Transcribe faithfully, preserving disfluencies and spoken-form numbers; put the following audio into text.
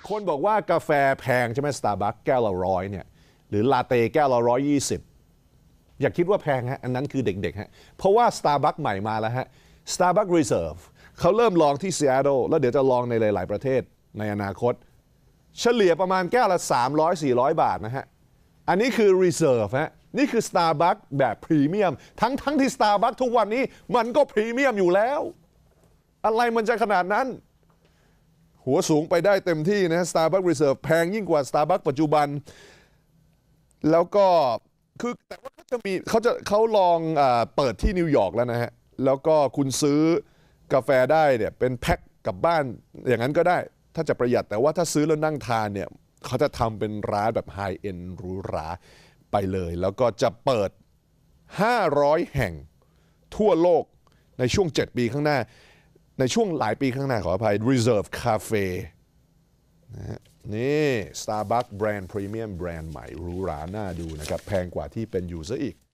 คนบอกว่ากาแฟแพงใช่ไหมสตาร์บัคแก้วละร้อยเนี่ยหรือลาเต้แก้วละร้อยยี่สิบอย่าคิดว่าแพงฮะอันนั้นคือเด็กๆฮะเพราะว่า Starbucks ใหม่มาแล้วฮะ Starbucks Reserve เขาเริ่มลองที่ซีแอตเทิลแล้วเดี๋ยวจะลองในหลายๆประเทศในอนาคตเฉลี่ยประมาณแก้วละสามร้อย สี่ร้อยบาทนะฮะอันนี้คือ Reserve ฮะนี่คือ Starbucks แบบพรีเมียมทั้งทั้งที่ Starbucks ทุกวันนี้มันก็พรีเมียมอยู่แล้วอะไรมันจะขนาดนั้นหัวสูงไปได้เต็มที่นะ Starbucks Reserve แพงยิ่งกว่า Starbucks ปัจจุบันแล้วก็คือแต่ว่าเขาจะมีเขาจะเขาลองเอ่อเปิดที่นิวยอร์กแล้วนะฮะแล้วก็คุณซื้อกาแฟได้เนี่ยเป็นแพ็คกลับบ้านอย่างนั้นก็ได้ถ้าจะประหยัดแต่ว่าถ้าซื้อแล้วนั่งทานเนี่ยเขาจะทำเป็นร้านแบบไฮเอ็นด์หรูหราไปเลยแล้วก็จะเปิดห้าร้อยแห่งทั่วโลกในช่วงเจ็ดปีข้างหน้าในช่วงหลายปีข้างหน้าขออภัย Reserve Cafe นะฮะนี่ Starbucks แบรนด์พรีเมียมแบรนด์ใหม่หรูหราน่าดูนะครับแพงกว่าที่เป็นอยู่ซะอีก